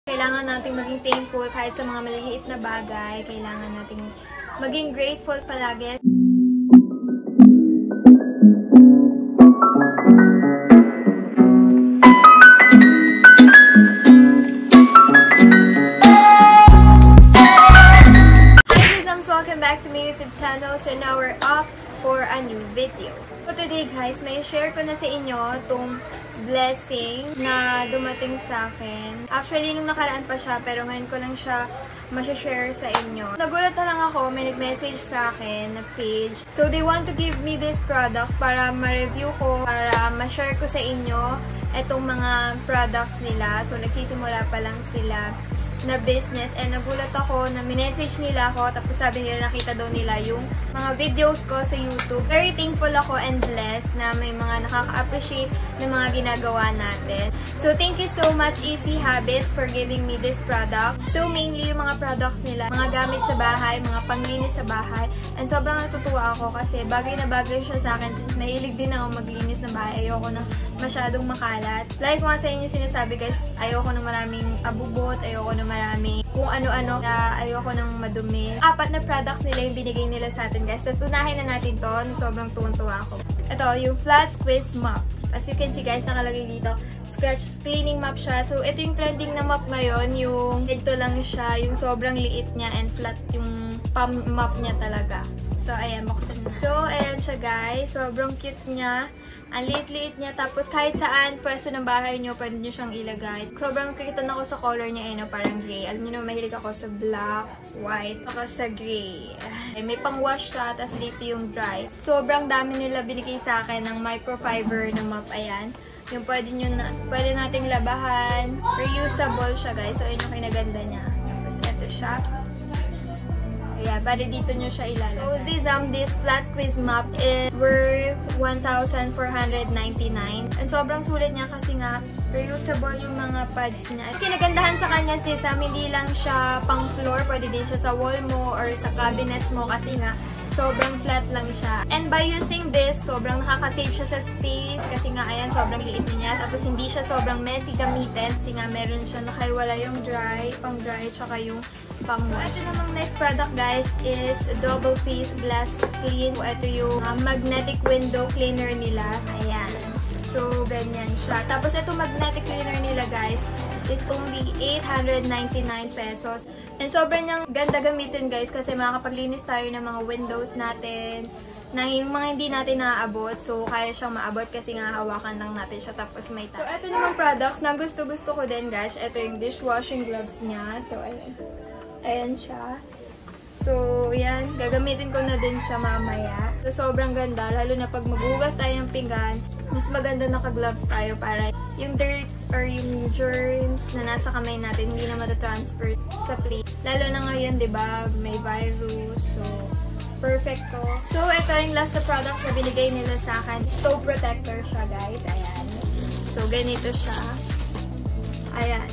Kailangan nating maging thankful kahit sa mga maliliit na bagay. Kailangan nating maging grateful palagi. Welcome back to my YouTube channel. So now we're off for a new video. So today guys, may share ko na sa inyo itong blessing na dumating sa akin. Actually, nung nakaraan pa siya, pero ngayon ko lang siya ma-share sa inyo. Nagulat na lang ako, may nag-message sa akin na page. So they want to give me these products para ma-review ko, para ma-share ko sa inyo itong mga products nila. So nagsisimula pa lang sila na business, and nagulat ako na minessage nila ako, tapos sabi nila nakita daw nila yung mga videos ko sa YouTube. Very thankful ako and blessed na may mga nakaka-appreciate ng mga ginagawa natin. So thank you so much Easy Habits for giving me this product. So mainly yung mga products nila, mga gamit sa bahay, mga panglinis sa bahay, and sobrang natutuwa ako kasi bagay na bagay siya sa akin since mahilig din ako maglinis ng bahay. Ayoko na masyadong makalat. Like mga sa inyo sinasabi guys, ayoko na maraming abubot, ayoko na marami kung ano-ano, na ayoko ng madumi. 4 na products nila yung binigay nila sa atin guys. Tapos unahin na natin to, sobrang tuwang-tuwa ako. Ito, yung Flat Squeeze Mop. As you can see guys, nakalagay dito, scratch cleaning mop siya. So ito yung trending na mop ngayon, yung ito lang siya, yung sobrang liit niya and flat yung palm mop niya talaga. So ayan, buksan na. So ayan siya guys, sobrang cute niya. Ang liit-liit niya. Tapos kahit saan pwesto ng bahay nyo, pwede nyo siyang ilagay. Sobrang kikitan ako sa color niya, no, parang gray. Alam nyo naman, mahilig ako sa black, white, saka sa gray. May pang-wash siya, tapos dito yung dry. Sobrang dami nila binigay sa akin ng microfiber na mop. Ayan. Yung pwede nating labahan. Reusable siya, guys. So, yun yung kinaganda niya. Tapos, ito siya. Ayan, bali dito nyo siya ilalagay. So, this Flat Squeeze Mop is worth 1,499. And sobrang sulit niya kasi nga, reusable yung mga pads niya. At kinagandahan sa kanya sis, hindi lang siya pang floor, pwede din siya sa wall mo or sa cabinets mo kasi nga, sobrang flat lang siya. And by using this, sobrang nakaka-save siya sa space kasi nga, ayan, sobrang liit niya. Tapos hindi siya sobrang messy gamitin kasi nga meron siya nakaiwala yung dry, pang dry, tsaka yung pang-wash. Ito namang next product guys is Double Face Glass Clean. Ito yung magnetic window cleaner nila. Ayan. So, ganyan siya. Tapos ito magnetic cleaner nila guys is only 899 pesos. And sobrang niyang ganda gamitin guys kasi makakapaglinis tayo ng mga windows natin na yung mga hindi natin naaabot. So, kaya siyang maabot kasi nga hawakan lang natin siya tapos may tap. So, ito namang products na gusto-gusto ko din guys. Ito yung dishwashing gloves niya. So, ayan. Ayan siya. So, yan. Gagamitin ko na din siya mamaya. So, sobrang ganda. Lalo na pag maghugas tayo ng pinggan, mas maganda naka-gloves tayo para yung dirt or yung germs na nasa kamay natin hindi na matatransfer sa plate. Lalo na ngayon, diba? May virus. So, perfect to. So, ito yung last na product na binigay nila sa akin. Stove protector siya, guys. Ayan. So, ganito siya. Ayan.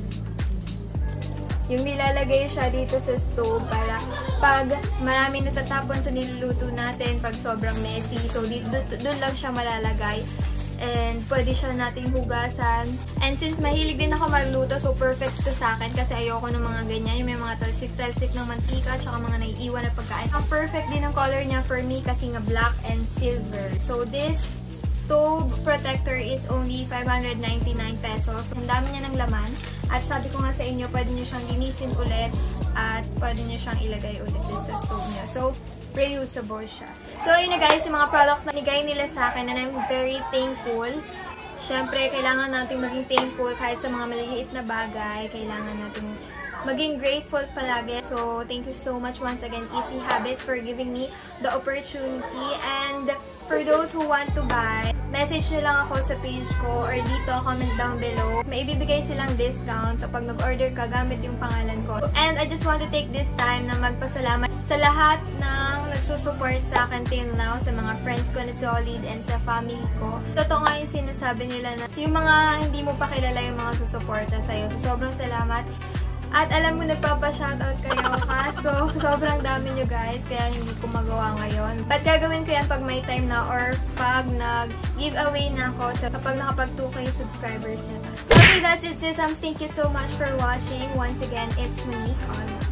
Yung nilalagay siya dito sa stove para pag marami natatapon sa niluluto natin, pag sobrang messy, so doon lang siya malalagay. And pwede siya nating hugasan. And since mahilig din ako magluto, so perfect to sa akin kasi ayoko ng mga ganyan. Yung may mga talsik-talsik ng mantika at saka mga naiiwan na pagkain. Ang perfect din ang color niya for me kasi nga black and silver. So this stove protector is only 599 pesos. Ang dami niya ng laman. At sabi ko nga sa inyo, pwede nyo siyang linisin ulit at pwede nyo siyang ilagay ulit din sa stove niya. So, reusable siya. So, yun na guys, yung mga products na nigay nila sa akin and I'm very thankful. Siyempre, kailangan natin maging thankful kahit sa mga maliliit na bagay. Kailangan natin maging grateful palagi. So, thank you so much once again, Easy Habits, for giving me the opportunity. And for those who want to buy, message nyo lang ako sa page ko or dito, comment down below. May ibibigay silang discount kapag nag-order ka gamit yung pangalan ko. And I just want to take this time na magpasalamat sa lahat ng nagsusupport sa akin till now, sa mga friends ko na solid and sa family ko. Totoo nga yung sinasabi nila na yung mga hindi mo pa kilala yung mga susuporta sa'yo. So, sobrang salamat. At alam mo, nagpapa-shoutout kayo kaso sobrang dami nyo guys, kaya hindi ko magawa ngayon. But gagawin ko yan pag may time na or pag nag-giveaway na ako sa kapag nakapag 2K subscribers na. Okay Okay, that's it, Sesams. Thank you so much for watching. Once again, it's Monique on